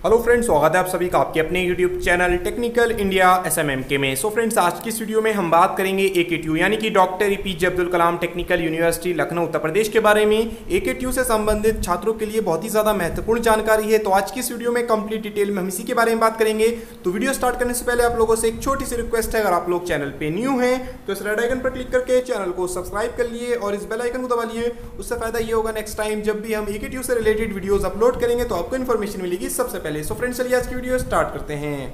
Hello friends, स्वागत है आप सभी का आपके अपने YouTube channel technical India SMMK में। सो फ्रेंड्स, आज की इस वीडियो में हम बात करेंगे AKTU यानी कि doctor APJ Abdul Kalam technical university Lucknow Uttar Pradesh के बारे में। AKTU से संबंधित छात्रों के लिए बहुत ही ज़्यादा महत्वपूर्ण जानकारी है, तो आज की इस वीडियो में कंप्लीट डिटेल में हम इसी के बारे में बात करेंगे। तो वीडियो स्टार्ट करने से पहले आप लोगों से एक छोटी सी रिक्वेस्ट है, अगर आप लोग चैनल पर न्यू हैं तो इस रेड आइकन पर क्लिक करके चैनल को सब्सक्राइब कर लिए और इस बेल आइकन को दबा लिए। उससे फायदा ये होगा नेक्स्ट टाइम जब भी हम AKTU से रिलेटेड वीडियोस अपलोड करेंगे तो आपको इन्फॉर्मेशन मिलेगी सबसे पहले। सो फ्रेंड्स, चलिए आज की वीडियो स्टार्ट करते हैं।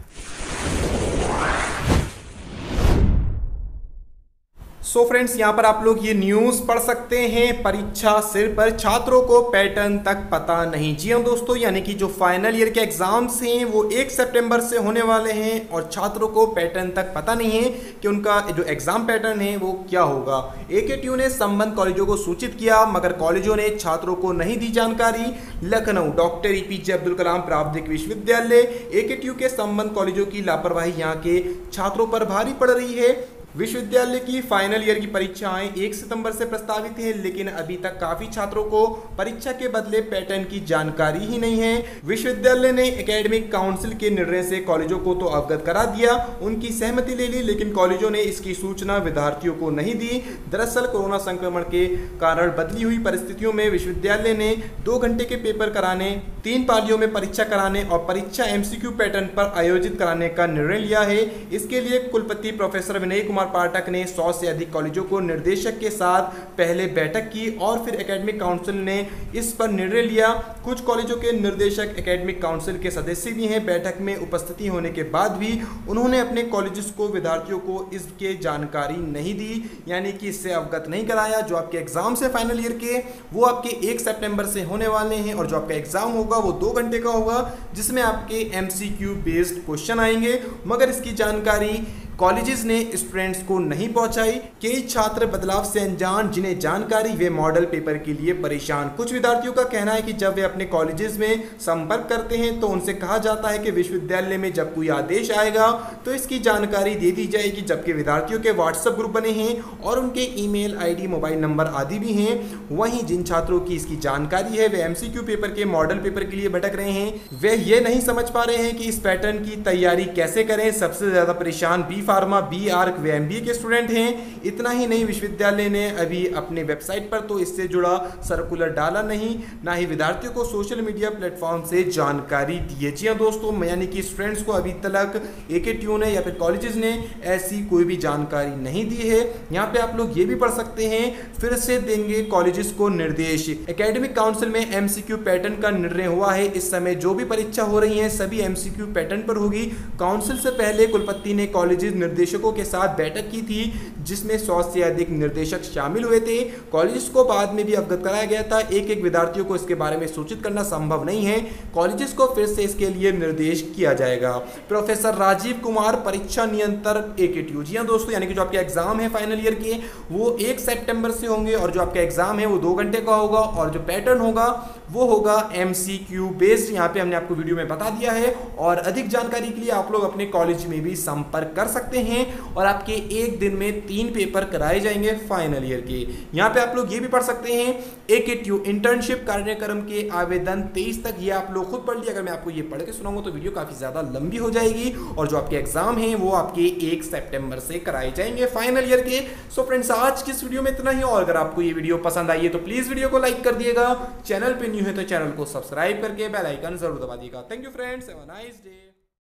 सो फ्रेंड्स, यहाँ पर आप लोग ये न्यूज़ पढ़ सकते हैं, परीक्षा सिर पर छात्रों को पैटर्न तक पता नहीं। जी हाँ दोस्तों, यानी कि जो फाइनल ईयर के एग्जाम्स हैं वो 1 सितंबर से होने वाले हैं और छात्रों को पैटर्न तक पता नहीं है कि उनका जो एग्जाम पैटर्न है वो क्या होगा। AKTU ने संबंध कॉलेजों को सूचित किया मगर कॉलेजों ने छात्रों को नहीं दी जानकारी। लखनऊ डॉक्टर APJ अब्दुल कलाम प्रावधिक विश्वविद्यालय AKTU के संबंध कॉलेजों की लापरवाही यहाँ के छात्रों पर भारी पड़ रही है। विश्वविद्यालय की फाइनल ईयर की परीक्षाएं 1 सितंबर से प्रस्तावित है, लेकिन अभी तक काफी छात्रों को परीक्षा के बदले पैटर्न की जानकारी ही नहीं है। विश्वविद्यालय ने एकेडमिक काउंसिल के निर्णय से कॉलेजों को तो अवगत करा दिया, उनकी सहमति ले ली, लेकिन कॉलेजों ने इसकी सूचना विद्यार्थियों को नहीं दी। दरअसल कोरोना संक्रमण के कारण बदली हुई परिस्थितियों में विश्वविद्यालय ने 2 घंटे के पेपर कराने, 3 पालियों में परीक्षा कराने और परीक्षा MCQ पैटर्न पर आयोजित कराने का निर्णय लिया है। इसके लिए कुलपति प्रोफेसर विनय कुमार पाठक ने 100 से अधिक कॉलेजों को निर्देशक के साथ पहले बैठक की और फिर एकेडमिक काउंसिल ने इस पर निर्णय लिया। कुछ कॉलेजों के निर्देशक एकेडमिक काउंसिल के सदस्य भी हैं। बैठक में उपस्थिति होने के बाद भी उन्होंने अपने कॉलेजेस को विद्यार्थियों को इसके जानकारी नहीं दी, यानी कि इससे अवगत नहीं कराया। जो आपके एग्जाम्स है फाइनल ईयर के वो आपके 1 सितंबर से होने वाले हैं और जो आपका एग्जाम होगा वो 2 घंटे का होगा, जिसमें आपके MCQ बेस्ड क्वेश्चन आएंगे, मगर इसकी जानकारी कॉलेजेस ने स्टूडेंट्स को नहीं पहुंचाई। कई छात्र बदलाव से अनजान, जिन्हें जानकारी वे मॉडल पेपर के लिए परेशान। कुछ विद्यार्थियों का कहना है कि जब वे अपने कॉलेजेस में संपर्क करते हैं तो उनसे कहा जाता है कि विश्वविद्यालय में जब कोई आदेश आएगा तो इसकी जानकारी दे दी जाएगी, जबकि विद्यार्थियों के व्हाट्सएप ग्रुप बने हैं और उनके ईमेल ID, मोबाइल नंबर आदि भी हैं। वहीं जिन छात्रों की इसकी जानकारी है वे MCQ पेपर के मॉडल पेपर के लिए भटक रहे हैं। वे ये नहीं समझ पा रहे हैं कि इस पैटर्न की तैयारी कैसे करें। सबसे ज्यादा परेशान फार्मा, BArch व MBA के स्टूडेंट हैं। इतना ही नहीं, विश्वविद्यालय ने अभी अपने वेबसाइट पर तो इससे जुड़ा सर्कुलर डाला नहीं, ना ही विद्यार्थियों को सोशल मीडिया प्लेटफॉर्म से जानकारी दी है। जी हाँ दोस्तों, यानी कि स्टूडेंट्स को अभी तक AKTU ने या फिर कॉलेजेस ने ऐसी कोई भी जानकारी नहीं दी है। यहाँ पे आप लोग ये भी पढ़ सकते हैं, फिर से देंगे कॉलेजेस को निर्देश। एकेडमिक काउंसिल में MCQ पैटर्न का निर्णय हुआ है। इस समय जो भी परीक्षा हो रही है सभी MCQ पैटर्न पर होगी। काउंसिल से पहले कुलपति ने कॉलेजेस निर्देशकों के साथ बैठक की थी, जिसमें 100 से अधिक निर्देशक शामिल हुए थे। कॉलेजेस को बाद में भी अवगत कराया गया था। एक विद्यार्थियों को इसके बारे में सूचित करना संभव नहीं है। कॉलेजेस को फिर से इसके लिए निर्देश किया जाएगा। प्रोफेसर राजीव कुमार, परीक्षा नियंत्रक AKTU। जी हाँ दोस्तों, यानी कि जो आपके एग्जाम है फाइनल ईयर के वो 1 सितंबर से होंगे और जो आपका एग्जाम है वो 2 घंटे का होगा और जो पैटर्न होगा वो होगा MCQ बेस्ड। यहाँ पे हमने आपको वीडियो में बता दिया है और अधिक जानकारी के लिए आप लोग अपने कॉलेज में भी संपर्क कर सकते हैं और आपके एक दिन में 3 पेपर कराए जाएंगे फाइनल ईयर के। यहाँ पे आप लोग ये भी पढ़ सकते हैं, AKTU इंटर्नशिप कार्यक्रम के आवेदन 23 तक। ये आप लोग खुद पढ़ लिया। अगर मैं आपको ये पढ़ के सुनाऊंगा तो वीडियो काफी ज्यादा लंबी हो जाएगी और जो आपके एग्जाम है वो आपके 1 सितंबर से कराए जाएंगे फाइनल ईयर के। सो फ्रेंड्स, आज की इस वीडियो में इतना ही और अगर आपको ये वीडियो पसंद आई है तो प्लीज वीडियो को लाइक कर दिएगा। चैनल पे न्यू है तो चैनल को सब्सक्राइब करके बेल आइकन जरूर दबा दिएगा। Thank you friends, have a nice day.